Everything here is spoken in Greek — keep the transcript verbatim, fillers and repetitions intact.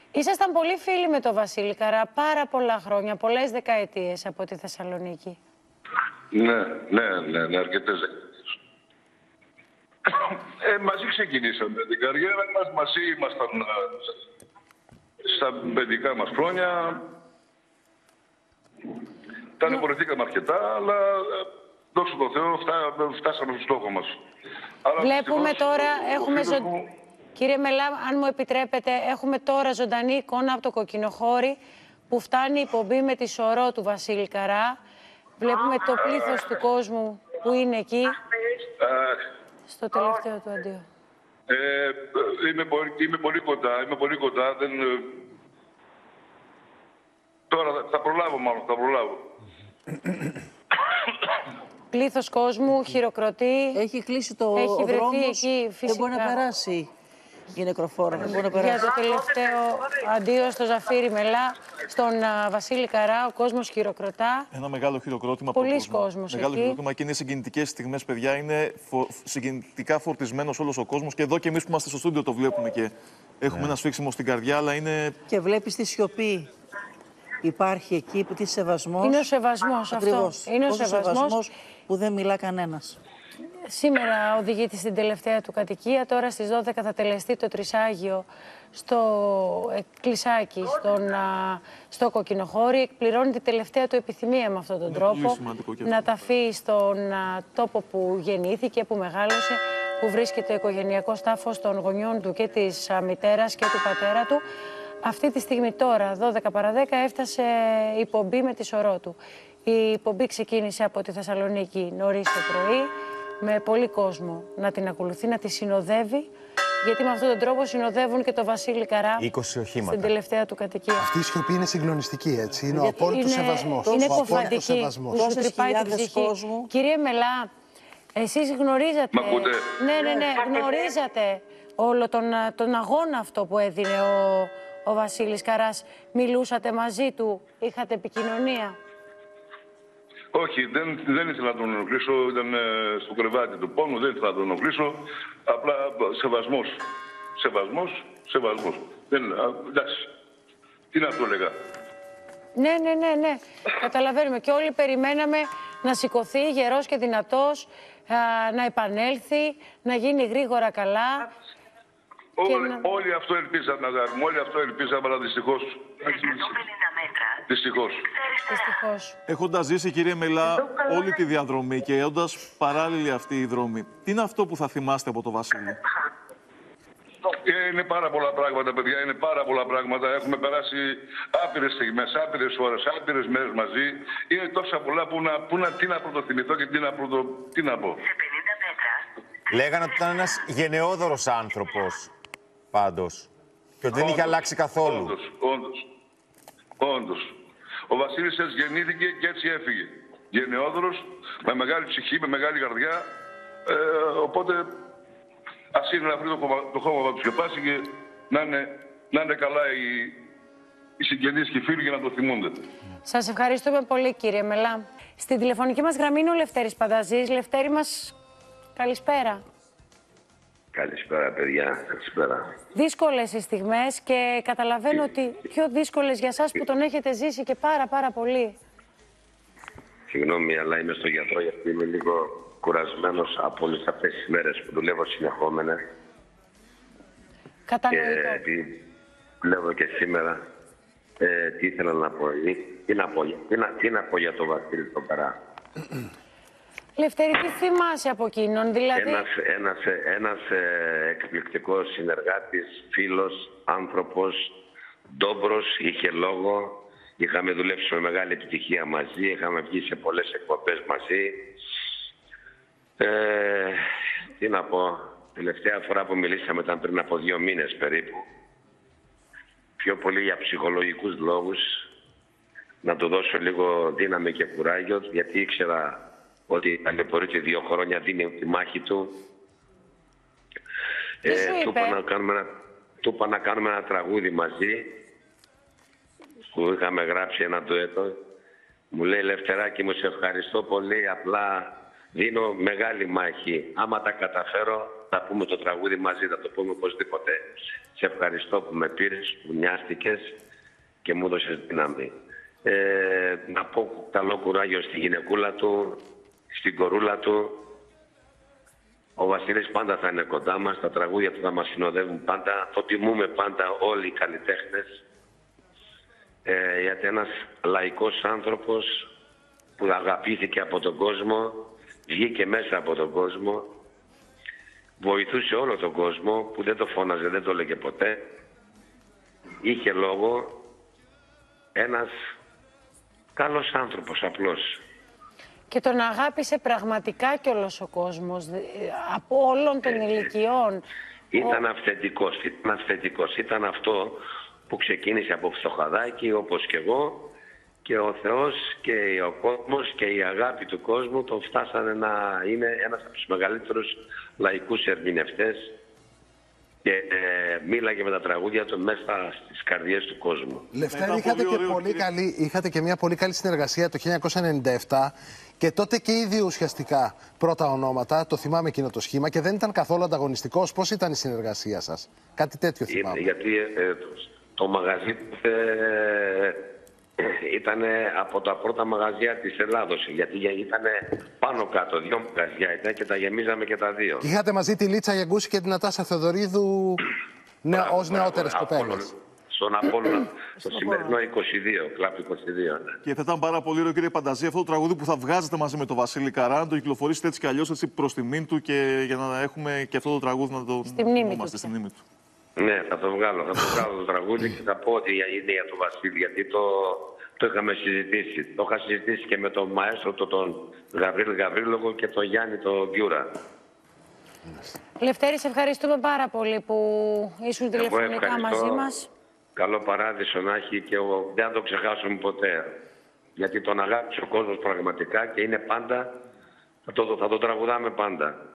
Ήσασταν πολύ φίλοι με τον Βασίλη Καρά πάρα πολλά χρόνια, πολλές δεκαετίες από τη Θεσσαλονίκη. Ναι, ναι, ναι, ναι αρκετές δεκαετίες. Ε, μαζί ξεκινήσαμε την καριέρα μας, μαζί ήμασταν στα παιδικά μας χρόνια. Ταλαιπωρηθήκαμε αρκετά, αλλά δόξα τω Θεώ φτά, φτάσαμε στο στόχο μας. Αλλά βλέπουμε δυστυχώς, τώρα, έχουμε ζω... μου... κύριε Μελά, αν μου επιτρέπετε, έχουμε τώρα ζωντανή εικόνα από το Κοκκινοχώρι που φτάνει η εκπομπή με τη σωρό του Βασίλη Καρά. Βλέπουμε το πλήθος του κόσμου που είναι εκεί, στο τελευταίο του αντίο. Ε, είμαι, είμαι πολύ κοντά, είμαι πολύ κοντά. Δεν... Τώρα θα προλάβω μάλλον, θα προλάβω. Πλήθος κόσμου, χειροκροτεί. Έχει κλείσει το Έχει βρεθεί δρόμος, εκεί φυσικά. Δεν μπορεί να περάσει η νεκροφόρα, δεν μπορεί να περάσει. Για το τελευταίο αντίο στο Ζαφύρι Μελά, στον uh, Βασίλη Καρά, ο κόσμος χειροκροτά. Ένα μεγάλο χειροκρότημα. Πολλοί κόσμος Μεγάλο εκεί. χειροκρότημα και είναι συγκινητικές στιγμές, παιδιά. Είναι φο... συγκινητικά φορτισμένος όλος ο κόσμος και εδώ και εμείς που είμαστε στο στούντιο το βλέπουμε και έχουμε yeah. ένα σφίξιμο στην καρδιά, αλλά είναι... Και βλέπεις τη σιωπή. Υπάρχει εκεί που τη σεβασμός. Είναι ο σεβασμός αυτό. Είναι ο σεβασμός. σεβασμός που δεν μιλά κανένας. Σήμερα οδηγείται στην τελευταία του κατοικία. Τώρα στις δώδεκα θα τελεστεί το τρισάγιο στο εκκλησάκι, στον, στο Κοκκινοχώρι. Εκπληρώνει τη τελευταία του επιθυμία με αυτόν τον Είναι τρόπο. Να ταφεί στον α, τόπο που γεννήθηκε, που μεγάλωσε, που βρίσκεται ο οικογενειακός τάφος των γονιών του και της α, μητέρας και του πατέρα του. Αυτή τη στιγμή τώρα, δώδεκα παρά δέκα, έφτασε η πομπή με τη σωρό του. Η πομπή ξεκίνησε από τη Θεσσαλονίκη νωρίς το πρωί, με πολύ κόσμο να την ακολουθεί, να τη συνοδεύει, γιατί με αυτόν τον τρόπο συνοδεύουν και τον Βασίλη Καρά στην τελευταία του κατοικία. Αυτή η σιωπή είναι συγκλονιστική, έτσι. Είναι γιατί ο απόλυτος σεβασμός. Είναι κοφαντική. Σου τρυπάει την ψυχή. Κύριε Μελά, εσείς γνωρίζατε... Ναι, ναι, ναι, γνωρίζατε όλο τον, τον αγώνα αυτό που έδινε ο... Ο Βασίλης Καράς, μιλούσατε μαζί του, είχατε επικοινωνία? Όχι, δεν, δεν ήθελα να τον ενοχλήσω, ήταν ε, στο κρεβάτι του πόνου, δεν ήθελα να τον ενοχλήσω, απλά σεβασμός, σεβασμός, σεβασμός. Δεν, α, εντάξει, τι να του έλεγα. Ναι, ναι, ναι, ναι, καταλαβαίνουμε και όλοι περιμέναμε να σηκωθεί γερός και δυνατός, α, να επανέλθει, να γίνει γρήγορα καλά. Όλοι, να... όλοι αυτό ελπίζαμε, αγάπη, όλοι αυτό ελπίζαμε, αλλά δυστυχώς. Δυστυχώς. Δυστυχώς. Έχοντας ζήσει, κύριε Μελά, όλη τη διαδρομή και έχοντας παράλληλη αυτή η δρόμη, τι είναι αυτό που θα θυμάστε από το Βασίλη? Είναι πάρα πολλά πράγματα, παιδιά, είναι πάρα πολλά πράγματα. Έχουμε περάσει άπειρες στιγμές, άπειρες ώρες, άπειρες μέρες μαζί. Είναι τόσα πολλά που να, που να, τι να πρωτοθυμηθώ και τι να, πρωτο, τι να πω. Λέγανε ότι ήταν ένας γενναιόδωρος άνθρωπος. Πάντως. Και ότι δεν είχε αλλάξει καθόλου. Όντως, όντως. Όντως. Ο Βασίλης έτσι γεννήθηκε και έτσι έφυγε. Γενναιόδωρος, με μεγάλη ψυχή, με μεγάλη καρδιά. Ε, οπότε, ας είναι να βρει το, το χώμα να του σκεπάσει και να είναι, να είναι καλά οι, οι συγγενείς και οι φίλοι για να το θυμούνται. Σας ευχαριστούμε πολύ, κύριε Μελά. Στην τηλεφωνική μας γραμμή είναι ο Λευτέρης Πανταζής. Λευτέρη μας, καλησπέρα. Καλησπέρα, παιδιά. Καλησπέρα. Δύσκολες οι στιγμές και καταλαβαίνω ότι πιο δύσκολες για σας που τον έχετε ζήσει και πάρα πάρα πολύ. Συγγνώμη, αλλά είμαι στο γιατρό γιατί είμαι λίγο κουρασμένος από όλες αυτές τις μέρες που δουλεύω συνεχόμενα. Κατανοητό. Και επειδή δουλεύω και σήμερα, ε, τι ήθελα να πω, τι να πω, τι να, τι να πω για τον Βασίλη τον Καρά. Λευτέρη, τι θυμάσαι από εκείνον, δηλαδή... Ένας, ένας, ένας ε, εκπληκτικός συνεργάτης, φίλος, άνθρωπος, ντόμπρος, είχε λόγο. Είχαμε δουλέψει με μεγάλη επιτυχία μαζί, είχαμε βγει σε πολλές εκπομπές μαζί. Ε, τι να πω, τελευταία φορά που μιλήσαμε ήταν πριν από δύο μήνες περίπου. Πιο πολύ για ψυχολογικούς λόγους, να του δώσω λίγο δύναμη και κουράγιο, γιατί ήξερα ότι ταλαιπωρείται δύο χρόνια, δίνει τη μάχη του. Τι σου ε, του είπα να κάνουμε ένα, του είπα να κάνουμε ένα τραγούδι μαζί, που είχαμε γράψει ένα ντουέτο. Μου λέει, Λευτεράκη μου, σε ευχαριστώ πολύ, απλά δίνω μεγάλη μάχη. Άμα τα καταφέρω, θα πούμε το τραγούδι μαζί, θα το πούμε οπωσδήποτε. Σε ευχαριστώ που με πήρες, που νοιάστηκες και μου έδωσες δύναμη. Ε, να πω καλό κουράγιο στη γυναικούλα του, στην κορούλα του. Ο Βασίλης πάντα θα είναι κοντά μας, τα τραγούδια του θα μας συνοδεύουν πάντα. Το τιμούμε πάντα όλοι οι καλλιτέχνες. Ε, γιατί ένας λαϊκός άνθρωπος που αγαπήθηκε από τον κόσμο, βγήκε μέσα από τον κόσμο, βοηθούσε όλο τον κόσμο, που δεν το φώναζε, δεν το έλεγε ποτέ. Είχε λόγο, ένας καλός άνθρωπος απλώς. Και τον αγάπησε πραγματικά κι όλος ο κόσμος, από όλων των ηλικιών. Ήταν αυθεντικός, ήταν αυθεντικός. Ήταν αυτό που ξεκίνησε από φτωχαδάκι, όπως και εγώ, και ο Θεός και ο κόσμος και η αγάπη του κόσμου τον φτάσανε να είναι ένας από τους μεγαλύτερους λαϊκούς ερμηνευτές και ε, μίλαγε με τα τραγούδια του μέσα στις καρδιές του κόσμου. Λευτέρη, είχατε, και πολύ καλή, είχατε και μια πολύ καλή συνεργασία το χίλια εννιακόσια ενενήντα επτά και τότε και οι δύο ουσιαστικά πρώτα ονόματα, το θυμάμαι εκείνο το σχήμα, και δεν ήταν καθόλου ανταγωνιστικός. Πώς ήταν η συνεργασία σας? Κάτι τέτοιο θυμάμαι. Είναι, γιατί ε, το, το μαγαζί ε, ήταν από τα πρώτα μαγαζιά της Ελλάδος, γιατί ήταν πάνω κάτω, δύο μαγαζιά ήταν και τα γεμίζαμε και τα δύο. Είχατε μαζί τη Λίτσα Γιαγκούση και την Νατάσα Θεοδωρίδου νε, ως νεότερες κοπέλες. Στον Απόλλωνα, στο σημερινό είκοσι δύο, κλαπ είκοσι δύο. Ναι. Και θα ήταν πάρα πολύ ωραίο, κύριε Πανταζή, αυτό το τραγούδι που θα βγάζετε μαζί με τον Βασίλη Καρά, να το κυκλοφορήσετε έτσι κι αλλιώς προς τιμήν του και για να έχουμε και αυτό το τραγούδι να το θυμόμαστε στη μνήμη του. Ναι, θα το βγάλω. Θα το βγάλω το τραγούδι και θα πω ότι είναι για τον Βασίλη, γιατί το, το είχαμε συζητήσει. Το είχα συζητήσει και με τον μαέστρο, το, τον Γαβρίλ Γαβρίλογο και τον Γιάννη τον Γκιούρα. Λευτέρη, σε ευχαριστούμε πάρα πολύ που ήσουν τηλεφωνικά μαζί μας. Καλό παράδεισο να έχει και ο, δεν θα το ξεχάσουμε ποτέ. Γιατί τον αγάπησε ο κόσμος πραγματικά και είναι πάντα, θα το, θα το τραγουδάμε πάντα.